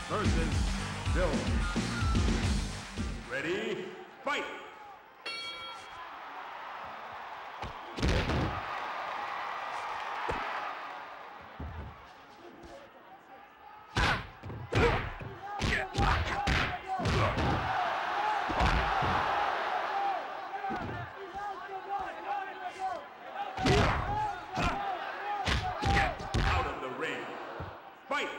versus Bill. Ready, fight! Out of the ring. Fight!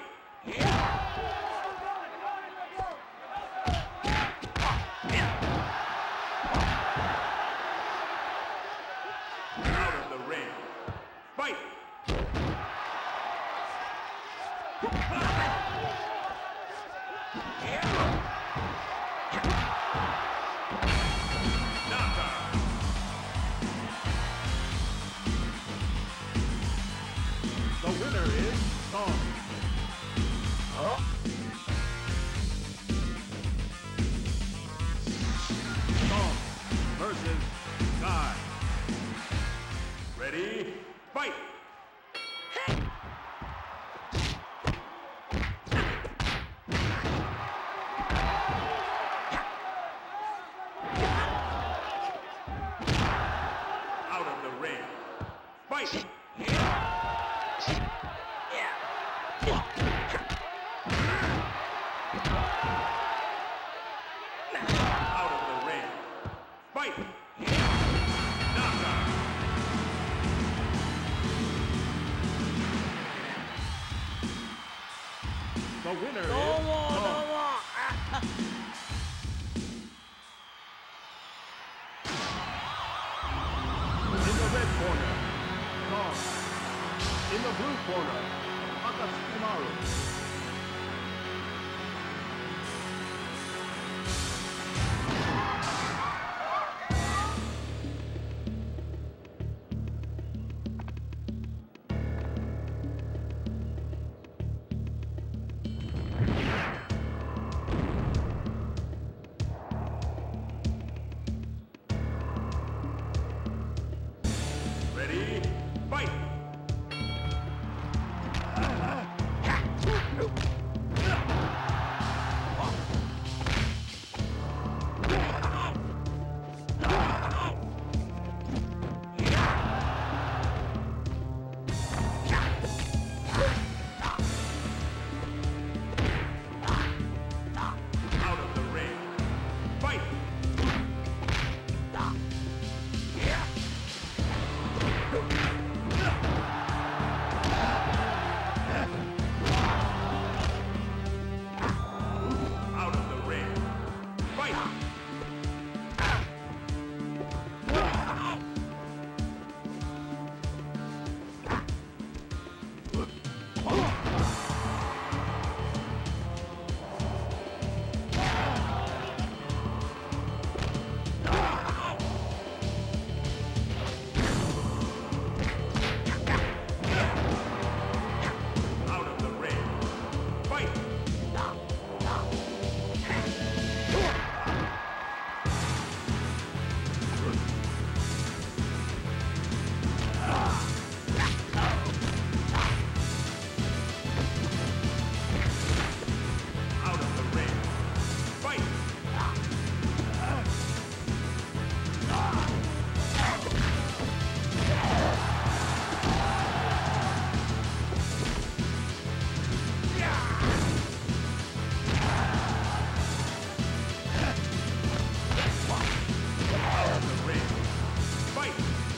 Out of the ring. Fight! Knockout. The winner is Song. Song versus Guy. Ready, fight! Out of the ring. Fight! Out of the ring. Fight! Knockout. The winner is Song. In the red corner, Song. In the blue corner, Akatsukimaru. Ready, fight! Out of the ring. Fight! Out of the ring. Fight! Out of the ring. Fight! Out of the ring. Fight! Out of the ring. Fight!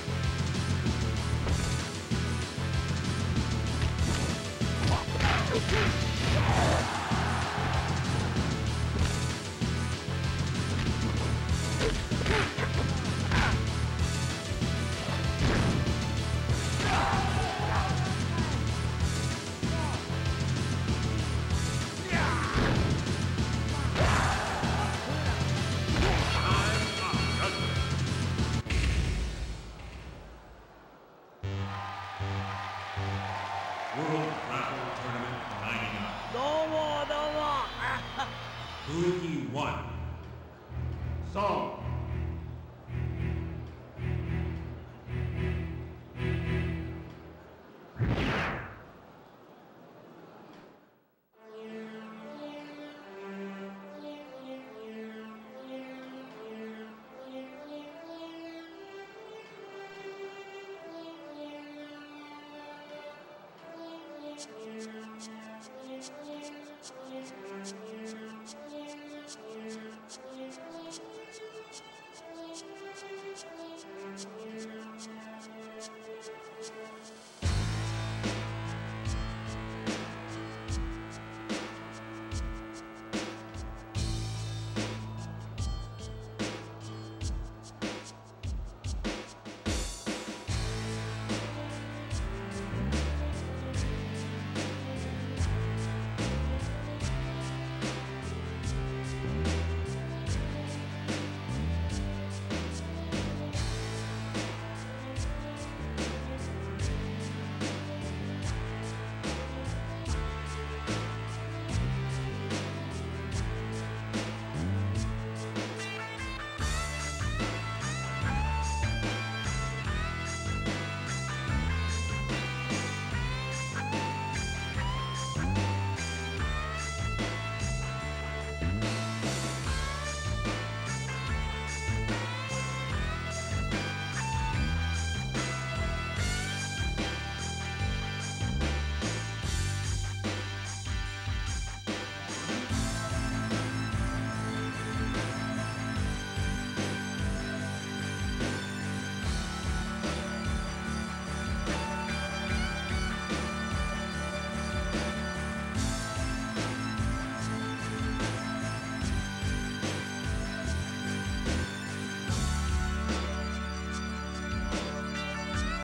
World Grapple Tournament 99. どうもどうも Who he won? Song.